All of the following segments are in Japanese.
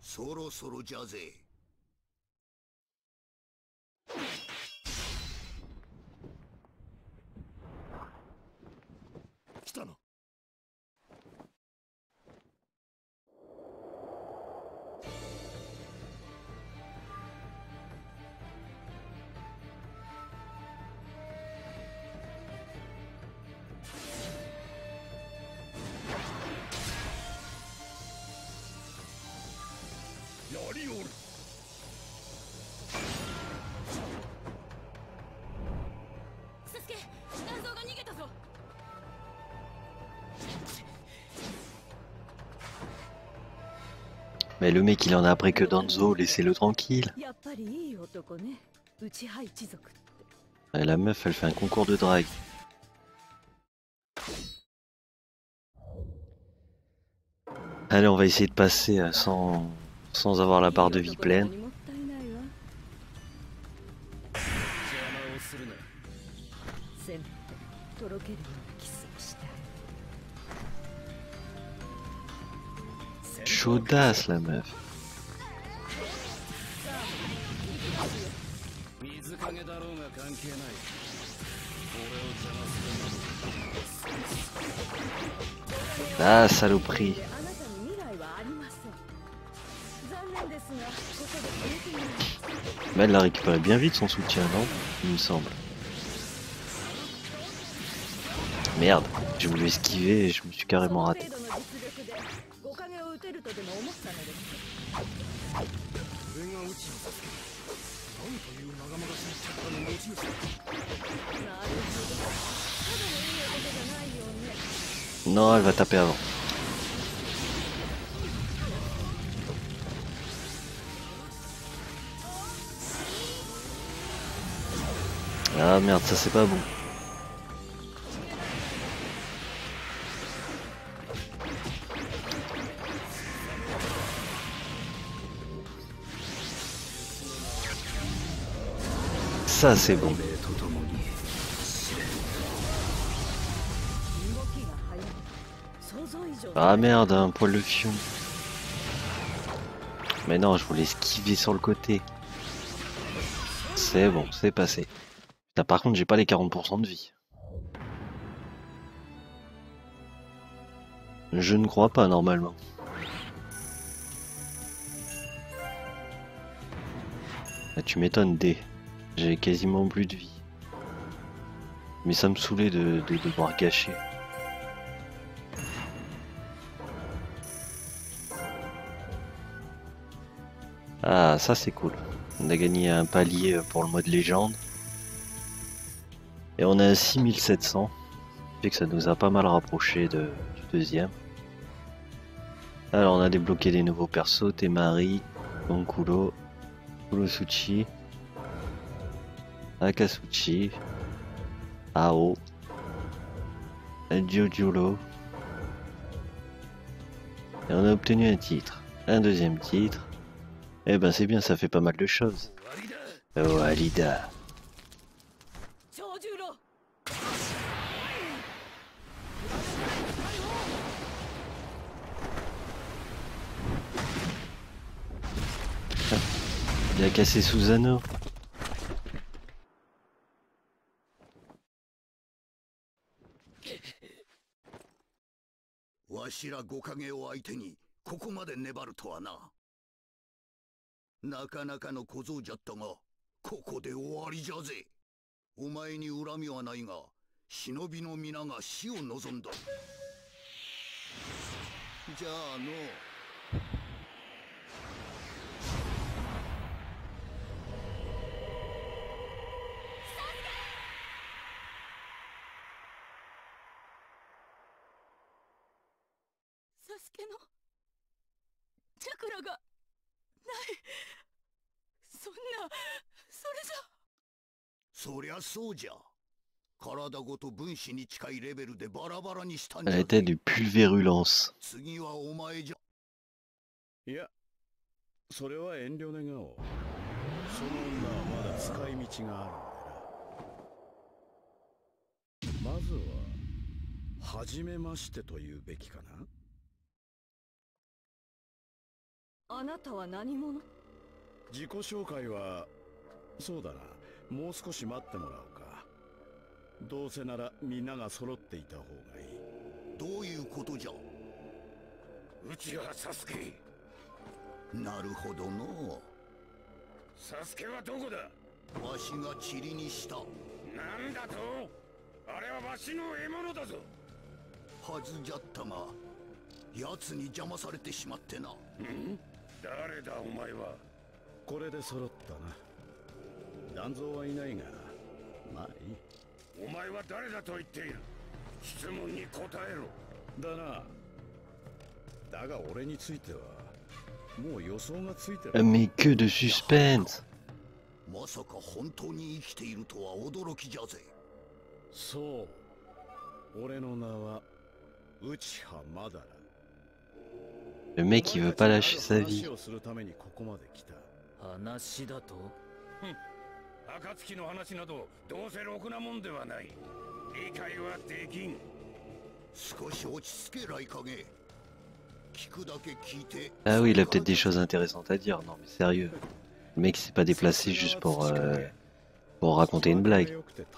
そろそろじゃぜ。来たな。やりおる。 サスケ、団蔵が逃げたぞ。 Mais le mec il en a après que Danzo, laissez-le tranquille. やっぱりいい男ね。内派一族って。 Et la meuf elle fait un concours de drague. Allez, on va essayer de passer sans avoir la barre de vie pleine. もったいないわ。せめてとろけるようなキスをしてあげる。 Chaudasse la meuf. 水影だろうが関係ない。俺を邪魔するな。 Ah, saloperie. あなたに未来はありません。残念ですが、ここで決めてみます。 Mais elle l'a récupéré bien vite son soutien, non? Il me semble. Merde, j'ai voulu esquiver et je me suis carrément raté. その程度の実力で5影を打てるとでも思ったのです。 俺が打ちにさせなんというまがまがしいキャラの持ち主だ。 なるほど。ただのいい男じゃないようね。 Non, elle va taper avant. Ah merde, ça c'est pas bon. Ça c'est bon. Ah merde, un poil de fion. Mais non, je voulais esquiver sur le côté. C'est bon, c'est passé. Putain, par contre, j'ai pas les 40% de vie. Je ne crois pas normalement. Ah, tu m'étonnes, D. J'ai quasiment plus de vie. Mais ça me saoulait de devoir gâcher. Ah, ça c'est cool. On a gagné un palier pour le mode légende. Et on est à 6700. Fait que ça nous a pas mal rapproché du deuxième. Alors on a débloqué des nouveaux persos. Temari, Gonkuro, Kurosuchi, Akatsuchi, Ao, Jojuro. Et on a obtenu un titre. Un deuxième titre. Eh ben c'est bien, ça fait pas mal de choses. Oh Alida. 長十郎。 Il a cassé Susano. わしら5影を相手にここまで粘るとはな。なかなかの小僧じゃったが、ここで終わりじゃぜ。お前に恨みはないが、忍びの皆が死を望んだ。じゃあの。 サスケのチャクラがない。そんな、それじゃ。 そりゃそうじゃ。体ごと分子に近いレベルでバラバラにしたん Elle じゃ。 était du pulvérulence. 次はお前じゃ。 いや、それは遠慮願おう。その女はまだ使い道があるんだな。まずは初めましてと言うべきかな。 あなたは何者？ 自己紹介はそうだな、もう少し待ってもらおうか。どうせならみんなが揃っていた方がいい。 どういうことじゃ。 うちはサスケ。 なるほどの。 サスケはどこだ？ わしが塵にした。 なんだと？あれはわしの獲物だぞ。 はずじゃったが、奴に邪魔されてしまってな。 誰だお前は。 これで揃ったな。団蔵はいないが、まあいい。 お前は誰だと言っている？質問に答えろ。 だな。だが俺についてはもう予想がついてる。 Mais que de suspense! まさか本当に生きているとは驚きじゃぜ。 そう。俺の名は内葉マダラ。 Le mec il veut pas lâcher sa vie. 話をするためにここまで来た。 話だと？暁の話などどうせろくなもんではない。理解はできん。 少し落ち着けライカゲ。聞くだけ聞いて。 Ah oui, il a peut-être des choses intéressantes à dire. Non mais sérieux. Le mec il s'est pas déplacé juste pour raconter une blague.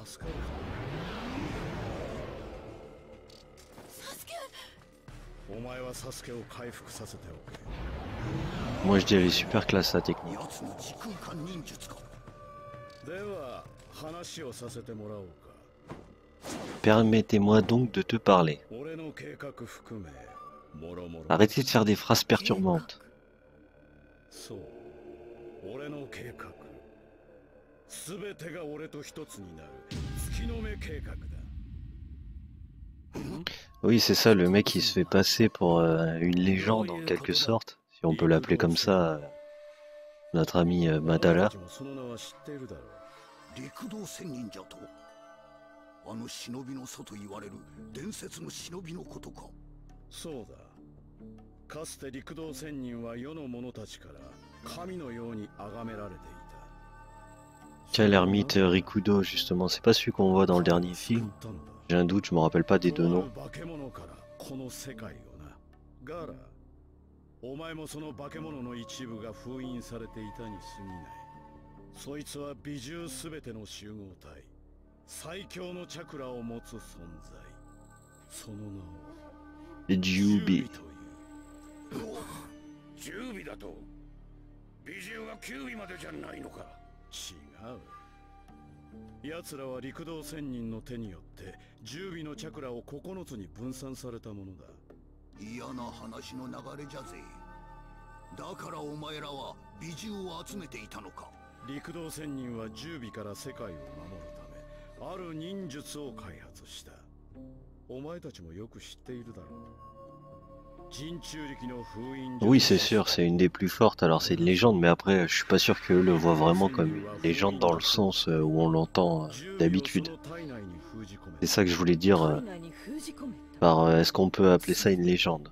Moi je dirais super classe sa technique. 奴の時空間忍術か。 では話をさせてもらおうか。 Permettez-moi donc de te parler. 俺の計画含めもろもろ。 Arrêtez de faire des phrases perturbantes. そう。俺の計画。すべてが俺と一つになる月の目計画だ。 Oui, c'est ça, le mec il se fait passer pour une légende en quelque sorte, si on peut l'appeler comme ça, notre ami Madara. 陸道仙人じゃと。あの忍びの祖と言われる伝説の忍びのことか。 そうだ。かつて陸道仙人は世の者たちから神のように崇められていた。 Tiens, l'ermite Rikudo, justement, c'est pas celui qu'on voit dans le dernier film. J'ai un doute, je me rappelle pas des deux noms. ガラ、お前もその化け物の一部が封印されていたに過ぎない。そいつは美獣すべての集合体、最強のチャクラを持つ存在。その名を Jubi. という。 10尾だと。美獣は9尾までじゃないのか。 違う。奴らは陸道仙人の手によって10尾のチャクラを9つに分散されたものだ。 嫌な話の流れじゃぜ。だからお前らは美獣を集めていたのか。 陸道仙人は10尾から世界を守るためある忍術を開発した。お前たちもよく知っているだろう。 Oui, c'est sûr, c'est une des plus fortes. Alors c'est une légende, mais après, je suis pas sûr qu'eux le voient vraiment comme une légende dans le sens où on l'entend d'habitude. C'est ça que je voulais dire par est-ce qu'on peut appeler ça une légende?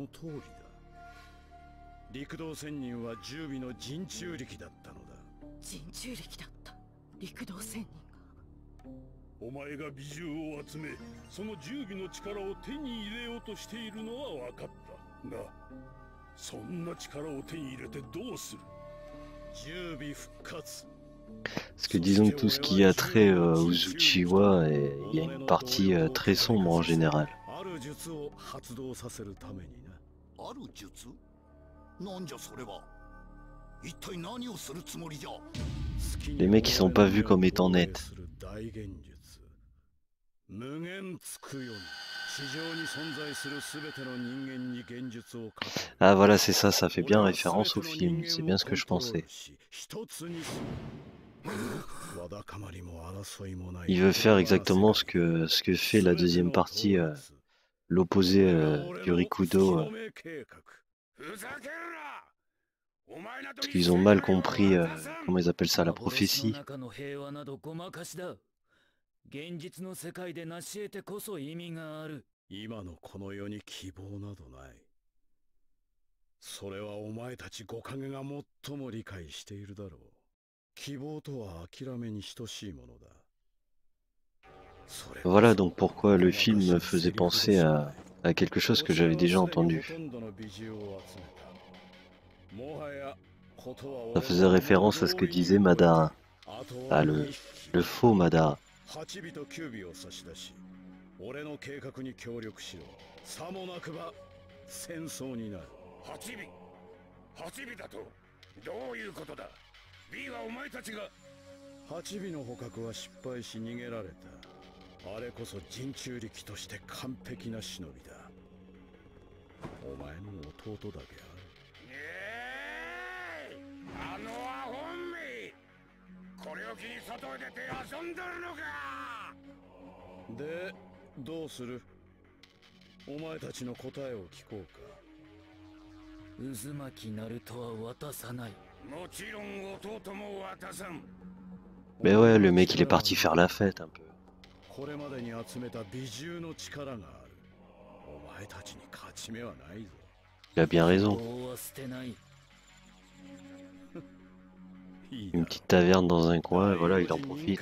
お前が美獣を集め、その10尾の力を手に入れようとしているのは分かったが、そんな力を手に入れてどうする？10尾復活。 Parce que disons que tout ce qui a trait aux Uchiwa, il y a une partie très sombre en général. ある術？なんじゃそれは。一体何をするつもりじゃ。 Les mecs ils sont pas vus comme étant nets. Ah voilà, c'est ça, ça fait bien référence au film, c'est bien ce que je pensais. Il veut faire exactement ce que fait la deuxième partie, l'opposé du Rikudo. Parce qu'ils ont mal compris, comment ils appellent ça, la prophétie. 現実の世界で成し得てこそ意味がある。 今のこの世に希望などない。それはお前たち五影が最も理解しているだろう。希望とは諦めに等しいものだ。 Voilà donc pourquoi le film me faisait penser à quelque chose que j'avais déjà entendu. Ça faisait référence à ce que disait Madara. Ah, le faux Madara. 8尾と9尾を差し出し、俺の計画に協力しろ。さもなくば戦争になる。 8尾だとどういうことだ。 B はお前たちが。 8尾の捕獲は失敗し逃げられた。あれこそ人中力として完璧な忍びだ。お前の弟だけある。あのアホめ、これを機に外へ出て遊んどるのか。で、どうする？お前たちの答えを聞こうか。 渦巻きナルトは渡さない。 もちろん弟も渡さん。 Mais ouais, le mec il est parti faire la fête un peu. これまでに集めた美獣の力がある。お前たちに勝ち目はないぞ。 Il a bien raison. Une petite taverne dans un coin, et voilà, il en profite.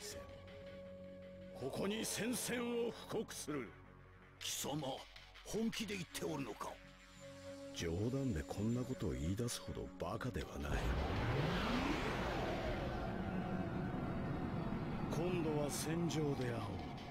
ここに宣戦を布告する。 貴様、本気で言っておるのか。 冗談でこんなことを言い出すほどバカではない。今度は戦場で会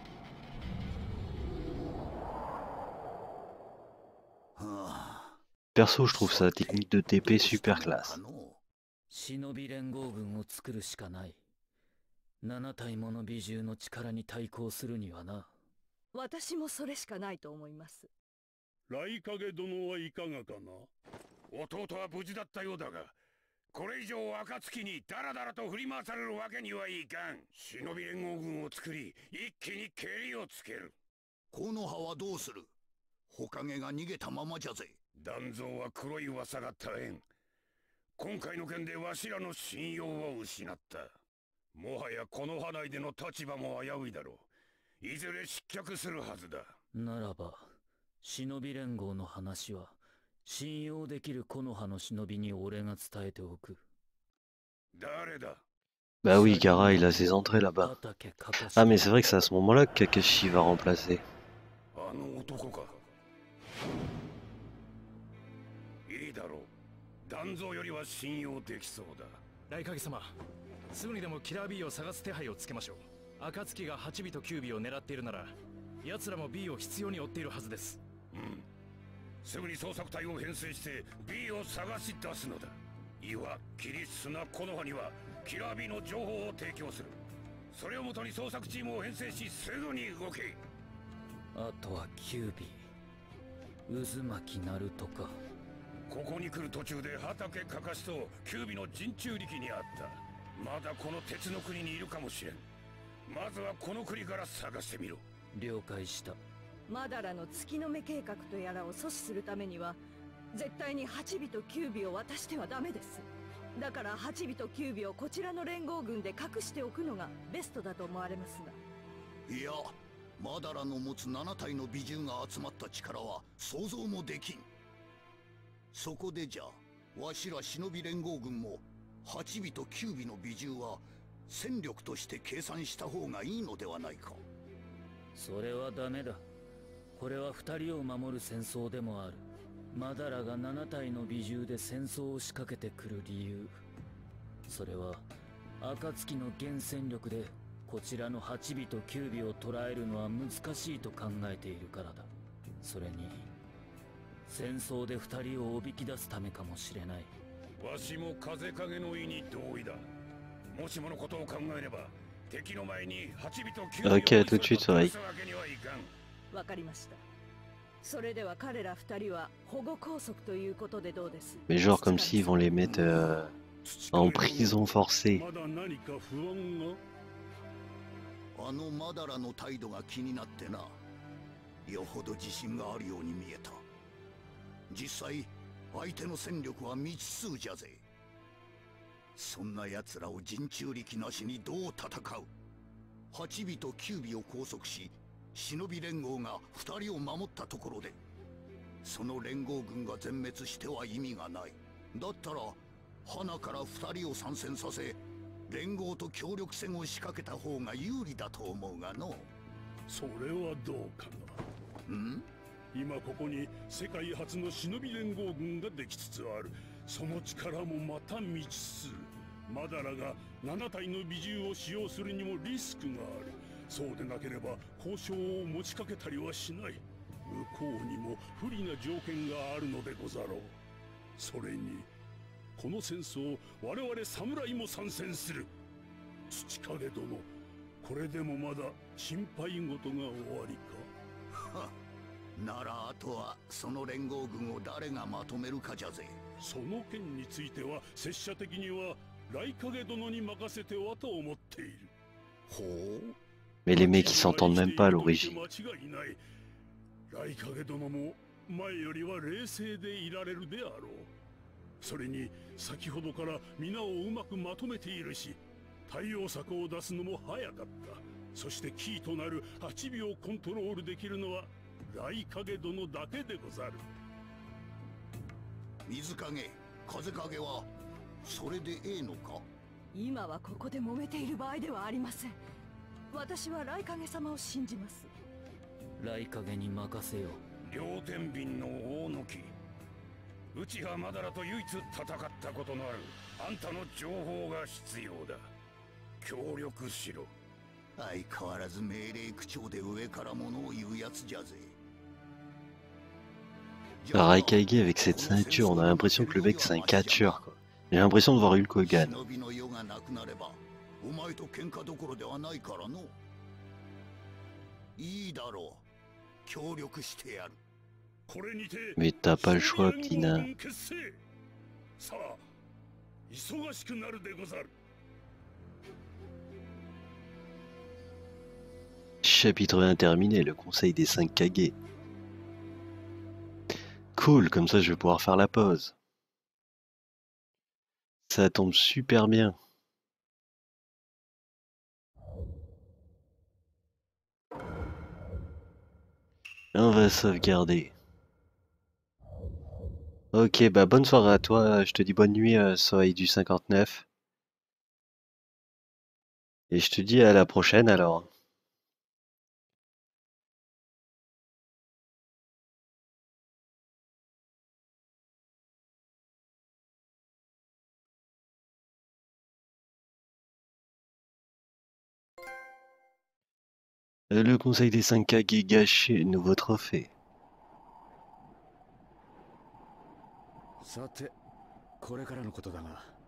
おう。 Perso, je trouve sa technique de TP super classe. 忍び連合軍を作るしかない。7体もの美獣の力に対抗するにはな。 私もそれしかないと思います。 来影殿はいかがかな。弟は無事だったようだが、これ以上暁にダラダラと振り回されるわけにはいかん。忍び連合軍を作り、一気に蹴りをつける。 木の葉はどうする。火影が逃げたままじゃぜ。 断蔵は黒い噂が絶えん。今回の件でわしらの信用を失った。もはやこの葉内での立場も危ういだろう。いずれ失脚するはずだ。 ならば、忍び連合の話は信用できる木の葉の忍びに俺が伝えておく。 誰だ。 Bah oui, Gaara il a ses entrées là-bas. Ah mais c'est vrai que c'est à ce moment-là que Kakashi va remplacer. あの男か。いいだろう。断蔵よりは信用できそうだ。 来影様、すぐにでもキラー B を探す手配をつけましょう。暁が8尾と9尾を狙っているなら、奴らも B を必要に追っているはずです。 うん。すぐに捜索隊を編成して B を探し出すのだ。岩、霧、砂、木の葉にはキラー B の情報を提供する。それをもとに捜索チームを編成し、すぐに動け。 あとは9尾、渦巻きナルトか。 ここに来る途中で畑かかしと9尾の人中力にあった。まだこの鉄の国にいるかもしれん。まずはこの国から探してみろ。 了解した。 マダラの月の目計画とやらを阻止するためには絶対に8尾と9尾を渡してはダメです。だから8尾と9尾をこちらの連合軍で隠しておくのがベストだと思われますが。 いや、マダラの持つ7体の美獣が集まった力は想像もできん。そこでじゃ、わしら忍び連合軍も8尾と9尾の美獣は戦力として計算した方がいいのではないか。 それはダメだ。これは2人を守る戦争でもある。マダラが7体の美獣で戦争を仕掛けてくる理由、それは暁の原戦力でこちらの8尾と9尾を捉えるのは難しいと考えているからだ。それに戦争で2人をおびき出すためかもしれない。 わしも風影の意に同意だ。もしものことを考えれば敵の前に8尾と9尾を Ok, tout de suite, ça va. わかりました。それでは彼ら2人は保護拘束ということでどうです？ Mais genre comme s'ils vont les mettre en prison forcée. まだ何か不安が。 あのマダラの態度が気になってな。よほど自信があるように見えた。実際相手の戦力は未知数じゃぜ。そんな奴らを人中力なしにどう戦う。8尾と9尾を拘束し、忍び連合が2人を守ったところで、その連合軍が全滅しては意味がない。だったら花から2人を参戦させ、連合と協力戦を仕掛けた方が有利だと思うがの。 それはどうかな。 ん？ 今ここに世界初の忍び連合軍ができつつある。その力もまた未知数。マダラが7体の美獣を使用するにもリスクがある。そうでなければ交渉を持ちかけたりはしない。向こうにも不利な条件があるのでござろう。それにこの戦争我々侍も参戦する。土影殿、これでもまだ心配事が終わりか。 はならあとはその連合軍を誰がまとめるかじゃぜ。 その件については拙者的には雷影殿に任せてはと思っている。 ほう。 Mais les mecs ils s'entendent même pas à l'origine. 間違いない。雷影殿も前よりは冷静でいられるであろう。それに先ほどから皆をうまくまとめているし、対応策を出すのも早かった。そしてキーとなる8秒コントロールできるのは雷影殿だけでござる。 水影、風影はそれでええのか。 今はここで揉めている場合ではありません。私は雷影様を信じます。 雷影に任せよう。 両天秤の大の木、内葉マダラと唯一戦ったことのあるあんたの情報が必要だ。協力しろ。 相変わらず命令口調で上から物を言うやつじゃぜ。 Raikage avec cette ceinture, on a l'impression que le mec c'est un catcheur quoi. J'ai l'impression de voir Hulk Hogan. 忍びの世がなくなればお前と喧嘩どころではないからの。いいだろう、協力してやる。 これにて Mais t'as pas le choix, petit nain. さあ、忙しくなるでござる。 Chapitre 1 terminé, le conseil des 5 Kage. Cool, comme ça je vais pouvoir faire la pause. Ça tombe super bien. On va sauvegarder. Ok, bah bonne soirée à toi, je te dis bonne nuit, soleil du 59. Et je te dis à la prochaine alors. Le conseil des 5 Kage gâché, nouveau trophée. さて、これからのことだが、